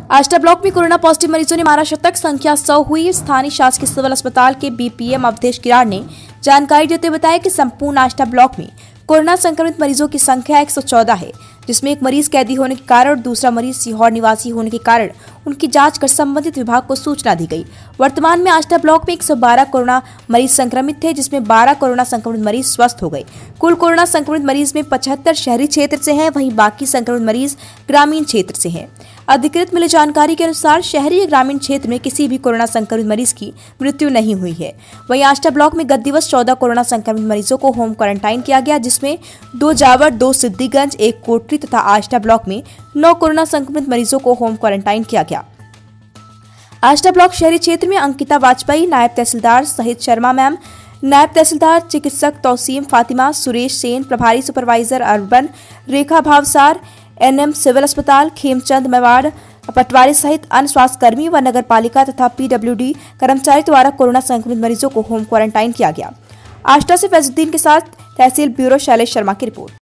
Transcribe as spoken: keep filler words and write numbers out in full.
Ashta block में corona positive मरीजों ने मारा शतक, संख्या सौ हुई। स्थानीय शासकीय सिविल अस्पताल के बीपीएम अवधेश किरार ने जानकारी देते हुए बताया कि संपूर्ण आष्टा ब्लॉक में कोरोना संक्रमित मरीजों की संख्या एक सौ चौदह है, जिसमें एक मरीज कैदी होने के कारण और दूसरा मरीज सीहोर निवासी होने के कारण उनकी जांच कर संबंधित विभाग को सूचना दी गई। वर्तमान में आष्टा ब्लॉक में एक सौ बारह कोरोना मरीज संक्रमित थे, जिसमें बारह कोरोना संक्रमित मरीज स्वस्थ हो गए। कुल कोरोना संक्रमित मरीज में पचहत्तर शहरी क्षेत्र से हैं, वहीं बाकी संक्रमित मरीज ग्रामीण क्षेत्र से हैं। अधिकृत मिली जानकारी के अनुसार शहरी या ग्रामीण क्षेत्र में किसी भी कोरोना संक्रमित मरीज की मृत्यु नहीं हुई है। वहीं आष्टा ब्लॉक में गत दिवस चौदह कोरोना संक्रमित मरीजों को होम क्वारंटाइन किया गया, जिसमें दो जावर, दो सिद्दीगंज, एक कोटरी तथा आष्टा ब्लॉक में नौ कोरोना संक्रमित मरीजों को होम क्वारंटाइन किया गया। आष्टा ब्लॉक शहरी क्षेत्र में अंकिता वाजपेयी, नायब तहसीलदार सहित शर्मा मैम, नायब तहसीलदार चिकित्सक तौसीम फातिमा, सुरेश सेन, प्रभारी supervisor urban Rekha Bhavsar, ANM civil अस्पताल खेमचंद मेवाड़ पटवारी सहित अन्य स्वास्थ्यकर्मी व नगर पालिका तथा पीडब्ल्यूडी कर्मचारी द्वारा कोरोना संक्रमित मरीजों को होम क्वारंटाइन किया गया। आष्टा से फैजुद्दीन के साथ तहसील ब्यूरो शैलेश शर्मा की रिपोर्ट।